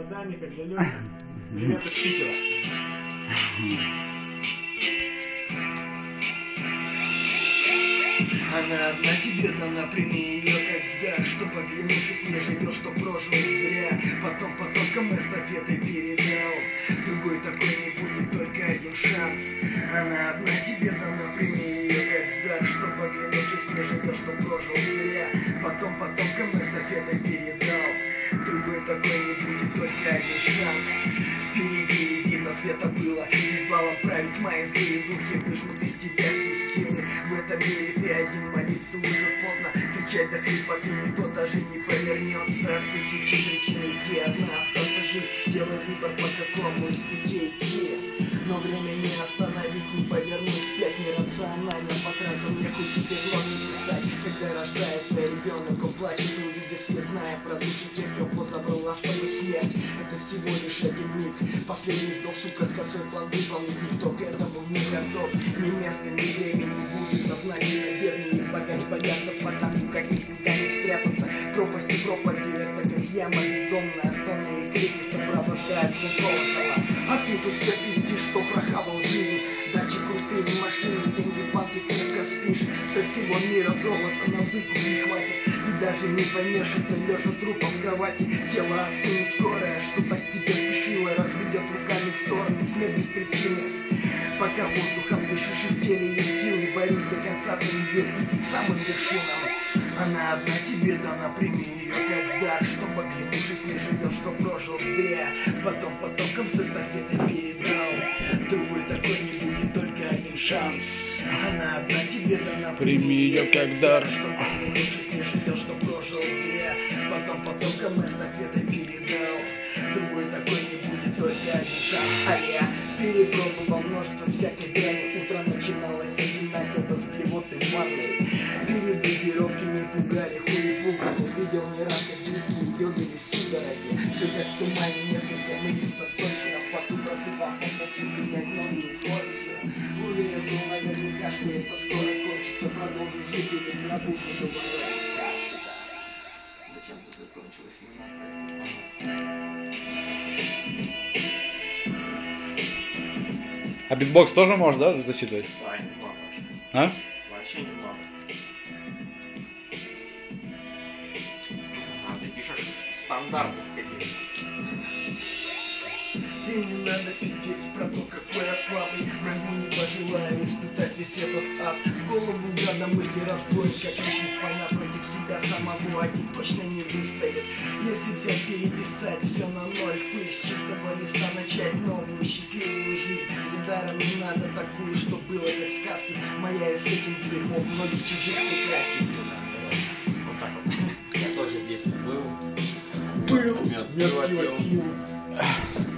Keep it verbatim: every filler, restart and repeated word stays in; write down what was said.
Даника для Лёни. Привет из Питера. Она одна тебе дана, прими ее как дар, что поглянуться с ней живешь, что прожил зря. Потом потомкам эстафетой передал, другой такой не будет, только один шанс. Она одна тебе дана, прими ее как дар, что поглянуться с ней живешь, что прожил зря. Потом потомкам эстафетой передал, другой такой не будет, только один шанс. Впереди не видно, света было, здесь балом править мои злые духи, выжмут из тебя все силы. В этом мире ты один, молиться уже поздно, кричать до хрипоты никто даже не повернется. Тысячи причин идти, одна остаться жить, делай выбор, по какому из путей идти. Но время не остановить, не повернуть вспять, нерационально потратил мне хоть теперь ночью писать. Когда рождается ребенок, он плачет, увидя свет, зная про душу тех, кого забрала с собой смерть. Это всего лишь один миг, последний вздох, сука, с косой план выполнить. Никто к этому не готов, ни места, ни времени будет назначено. Бедные и богач боятся, потому как никуда не спрятаться. Пропасти проповеди, это как яма бездомная, стоны и крики сопровождают звук колокола. А ты тут все пиздишь, что прохавал жизнь. Дачи, крутые машины, деньги, банки, крепко спишь. Со всего мира золота на выкуп не хватит. Ты даже не поймешь, это лежа трупом в кровати. Тело остынет скорое, что так тебе спешило. Разведет руками в стороны, смерть без причины. Пока воздухом дышишь и в теле есть силы, борись до конца за нее, иди к самым вершинам. Она одна тебе дана, прими ее как дар, чтобы оглянувшись не живешь, что прожил зря. Потом потоком с эстафетой передал, другой такой не будет, только один шанс. Она одна тебе дана, прими ее как дар, чтобы оглянувшись не живешь, что прожил зря. Потом потоком эстафетой передал, другой такой не будет, только один шанс. А я перепробовал множество всякой дряни. Утро начиналось одинаково с блевоты в ванной. Передозировки не пугали, хуй пугали. Видел не раз, как близкие дергали судороги. Все как в тумане, несколько месяцев точно. В поту просыпался, хочу принять новую порцию. Уверен был наверняка, что это скоро кончится. Продолжу жить или гробу не говорю. Зачем это закончилось? А битбокс тоже можешь, да, зачитывать? Да, немного вообще. А? Вообще немного. А ты пишешь стандартов каких-то. И не надо пиздеть про то, какой я слабый. Врагу не пожелаю испытать весь этот ад. В голову гада мысли разброить, как лишних война против себя самого. Один точно не выстоит. Если взять переписать все на ноль, в пыль с чистого листа начать новую счастливую жизнь. И даром не надо такую, что было как в сказке. Моя и с этим дерьмом многих чужих прекрасней. Вот так вот. Я тоже здесь был. Был, Мед мед пиво пиво пил. пил.